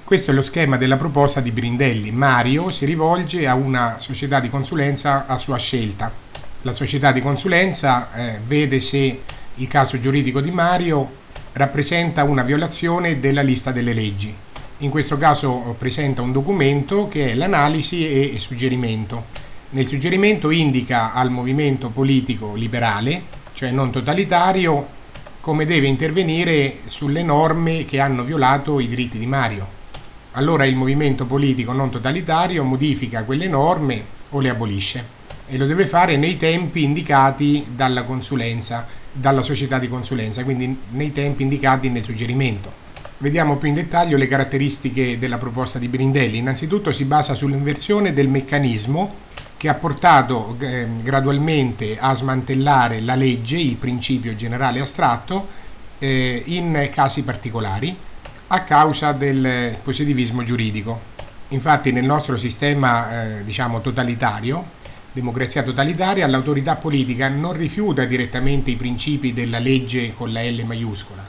Questo è lo schema della proposta di Brindelli. Mario si rivolge a una società di consulenza a sua scelta. La società di consulenza vede se il caso giuridico di Mario rappresenta una violazione della lista delle leggi. In questo caso presenta un documento che è l'analisi e suggerimento. Nel suggerimento indica al movimento politico liberale, cioè non totalitario, come deve intervenire sulle norme che hanno violato i diritti di Mario. Allora il movimento politico non totalitario modifica quelle norme o le abolisce e lo deve fare nei tempi indicati dalla consulenza, dalla società di consulenza, quindi nei tempi indicati nel suggerimento. Vediamo più in dettaglio le caratteristiche della proposta di Brindelli. Innanzitutto si basa sull'inversione del meccanismo che ha portato gradualmente a smantellare la legge, il principio generale astratto, in casi particolari, a causa del positivismo giuridico. Infatti nel nostro sistema totalitario, democrazia totalitaria, l'autorità politica non rifiuta direttamente i principi della legge con la L maiuscola,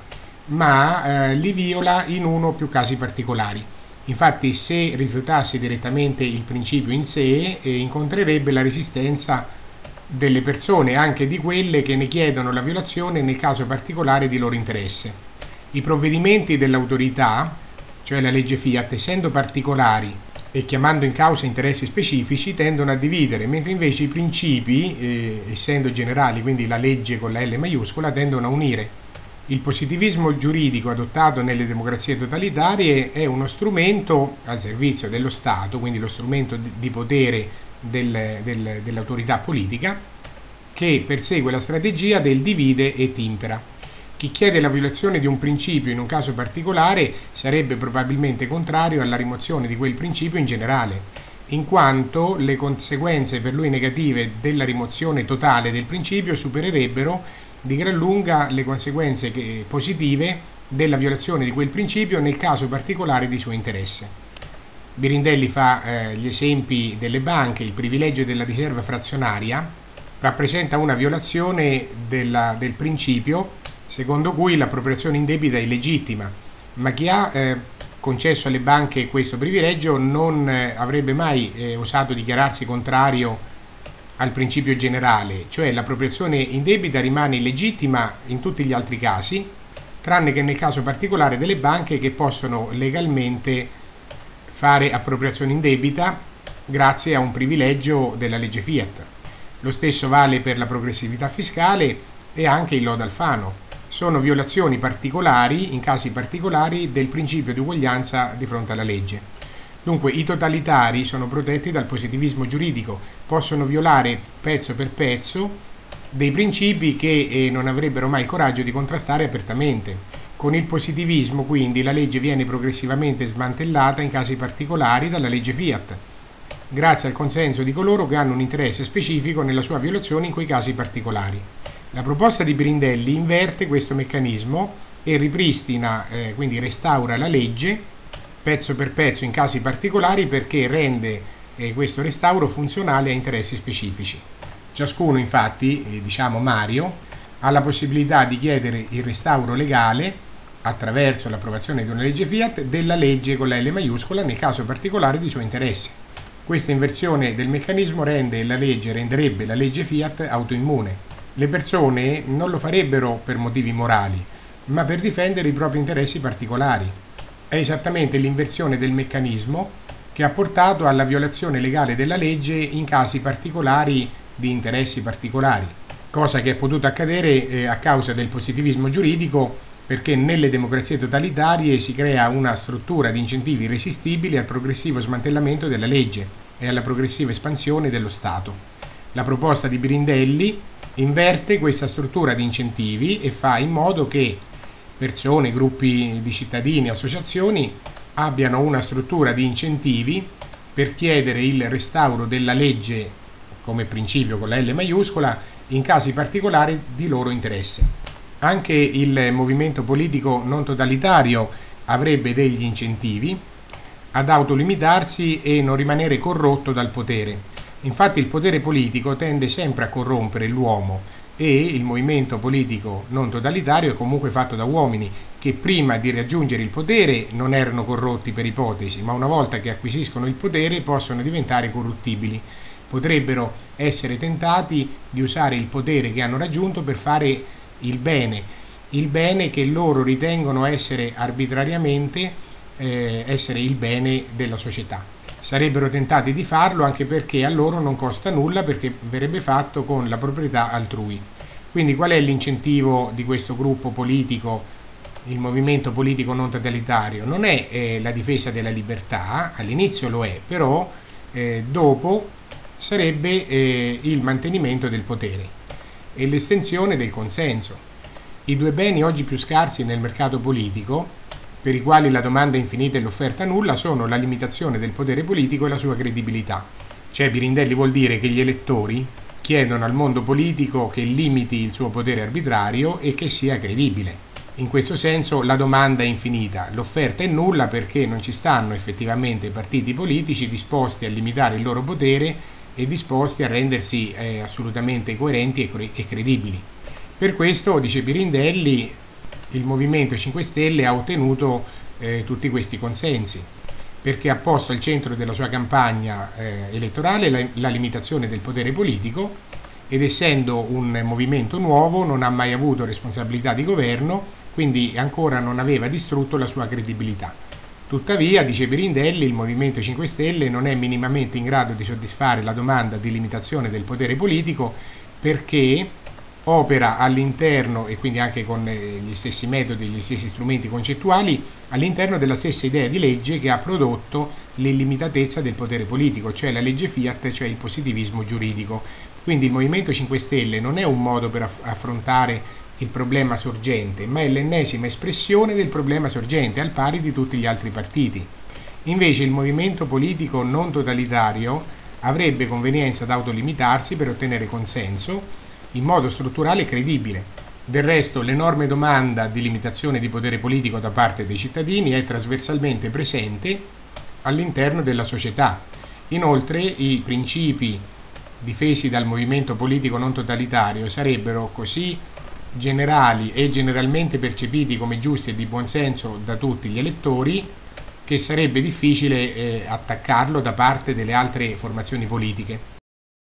ma li viola in uno o più casi particolari. Infatti se rifiutasse direttamente il principio in sé incontrerebbe la resistenza delle persone, anche di quelle che ne chiedono la violazione nel caso particolare di loro interesse. I provvedimenti dell'autorità, cioè la legge Fiat, essendo particolari e chiamando in causa interessi specifici, tendono a dividere, mentre invece i principi, essendo generali, quindi la legge con la L maiuscola, tendono a unire. Il positivismo giuridico adottato nelle democrazie totalitarie è uno strumento al servizio dello Stato, quindi lo strumento di potere dell'autorità politica, che persegue la strategia del divide et impera. Chi chiede la violazione di un principio in un caso particolare sarebbe probabilmente contrario alla rimozione di quel principio in generale, in quanto le conseguenze per lui negative della rimozione totale del principio supererebbero di gran lunga le conseguenze positive della violazione di quel principio nel caso particolare di suo interesse. Birindelli fa gli esempi delle banche. Il privilegio della riserva frazionaria rappresenta una violazione del principio secondo cui l'appropriazione indebita è illegittima, ma chi ha concesso alle banche questo privilegio non avrebbe mai osato dichiararsi contrario al principio generale, cioè l'appropriazione indebita rimane illegittima in tutti gli altri casi, tranne che nel caso particolare delle banche che possono legalmente fare appropriazione indebita grazie a un privilegio della legge Fiat. Lo stesso vale per la progressività fiscale e anche il lodo Alfano. Sono violazioni particolari, in casi particolari, del principio di uguaglianza di fronte alla legge. Dunque i totalitari sono protetti dal positivismo giuridico, possono violare pezzo per pezzo dei principi che non avrebbero mai il coraggio di contrastare apertamente. Con il positivismo quindi la legge viene progressivamente smantellata in casi particolari dalla legge Fiat, grazie al consenso di coloro che hanno un interesse specifico nella sua violazione in quei casi particolari. La proposta di Brindelli inverte questo meccanismo e ripristina, quindi restaura la legge pezzo per pezzo in casi particolari, perché rende questo restauro funzionale a interessi specifici. Ciascuno infatti, Mario, ha la possibilità di chiedere il restauro legale attraverso l'approvazione di una legge Fiat della legge con la L maiuscola nel caso particolare di suo interesse. Questa inversione del meccanismo renderebbe la legge Fiat autoimmune. Le persone non lo farebbero per motivi morali, ma per difendere i propri interessi particolari. È esattamente l'inversione del meccanismo che ha portato alla violazione legale della legge in casi particolari di interessi particolari, cosa che è potuta accadere a causa del positivismo giuridico, perché nelle democrazie totalitarie si crea una struttura di incentivi irresistibili al progressivo smantellamento della legge e alla progressiva espansione dello Stato. La proposta di Brindelli inverte questa struttura di incentivi e fa in modo che persone, gruppi di cittadini, associazioni abbiano una struttura di incentivi per chiedere il restauro della legge come principio con la L maiuscola in casi particolari di loro interesse. Anche il movimento politico non totalitario avrebbe degli incentivi ad autolimitarsi e non rimanere corrotto dal potere. Infatti il potere politico tende sempre a corrompere l'uomo e il movimento politico non totalitario è comunque fatto da uomini che prima di raggiungere il potere non erano corrotti per ipotesi, ma una volta che acquisiscono il potere possono diventare corruttibili. Potrebbero essere tentati di usare il potere che hanno raggiunto per fare il bene che loro ritengono essere arbitrariamente essere il bene della società. Sarebbero tentati di farlo anche perché a loro non costa nulla, perché verrebbe fatto con la proprietà altrui. Quindi qual è l'incentivo di questo gruppo politico, il movimento politico non totalitario? Non è la difesa della libertà, all'inizio lo è, però dopo sarebbe il mantenimento del potere e l'estensione del consenso. I due beni oggi più scarsi nel mercato politico, per i quali la domanda è infinita e l'offerta nulla, sono la limitazione del potere politico e la sua credibilità. Cioè, Pirindelli vuol dire che gli elettori chiedono al mondo politico che limiti il suo potere arbitrario e che sia credibile. In questo senso la domanda è infinita, l'offerta è nulla perché non ci stanno effettivamente partiti politici disposti a limitare il loro potere e disposti a rendersi assolutamente coerenti e credibili. Per questo, dice Pirindelli, il Movimento 5 Stelle ha ottenuto tutti questi consensi, perché ha posto al centro della sua campagna elettorale la limitazione del potere politico ed essendo un movimento nuovo non ha mai avuto responsabilità di governo, quindi ancora non aveva distrutto la sua credibilità. Tuttavia, dice Pirindelli, il Movimento 5 Stelle non è minimamente in grado di soddisfare la domanda di limitazione del potere politico perché opera all'interno, e quindi anche con gli stessi metodi, gli stessi strumenti concettuali, all'interno della stessa idea di legge che ha prodotto l'illimitatezza del potere politico, cioè la legge Fiat, cioè il positivismo giuridico. Quindi il Movimento 5 Stelle non è un modo per affrontare il problema sorgente, ma è l'ennesima espressione del problema sorgente, al pari di tutti gli altri partiti. Invece il movimento politico non totalitario avrebbe convenienza ad autolimitarsi per ottenere consenso in modo strutturale e credibile. Del resto, l'enorme domanda di limitazione di potere politico da parte dei cittadini è trasversalmente presente all'interno della società. Inoltre, i principi difesi dal movimento politico non totalitario sarebbero così generali e generalmente percepiti come giusti e di buon senso da tutti gli elettori che sarebbe difficile attaccarlo da parte delle altre formazioni politiche.